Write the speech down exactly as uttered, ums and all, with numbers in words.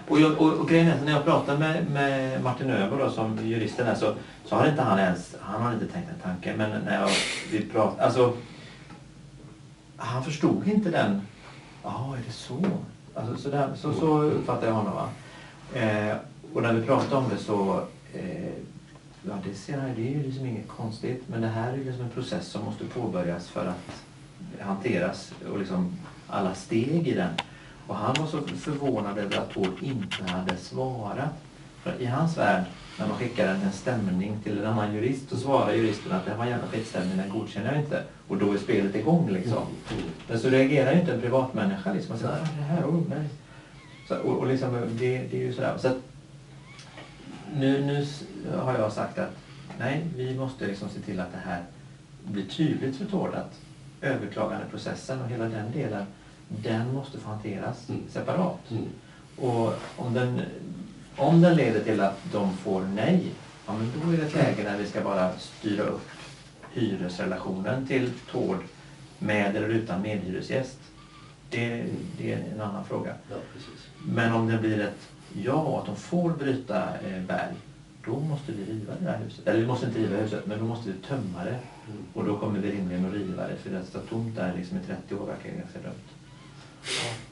Och, jag, och, och grejen är, när jag pratar med, med Martin Öberg då, som juristen är, så, så har inte han ens, han har inte tänkt en tanke, men när jag, vi pratar, alltså han förstod inte den, ja är det så? Alltså, så, där, så, så uppfattar jag honom, va? Eh, och när vi pratar om det så, eh, ja det ser jag, det är ju liksom inget konstigt, men det här är liksom en process som måste påbörjas för att hanteras och liksom alla steg i den. Och han var så förvånad över att Tord inte hade svarat. För i hans värld, när man skickar en stämning till en annan jurist, så svarar juristen att det här var en jävla skitstämning, den godkänner jag inte. Och då är spelet igång liksom. Men så reagerar ju inte en privatmänniska liksom och säger att det här, oh, nej. Så, och, och liksom, det, det är ju sådär. Så att, nu, nu har jag sagt att nej, vi måste liksom se till att det här blir tydligt för Tord att överklagandeprocessen och hela den delen, den måste få hanteras mm. separat. Mm. Och om den, om den leder till att de får nej, ja, men då är det ett läge när vi ska bara styra upp hyresrelationen till Tord med eller utan medhyresgäst. Det, det är en annan fråga. Ja, precis. Men om det blir ett ja, att de får bryta eh, berg, då måste vi riva det här huset. Eller vi måste inte riva huset, men då måste vi tömma det. Mm. Och då kommer vi rimligen att riva det, för det står tomt där liksom i trettio år verkar ganska dumt. Ja.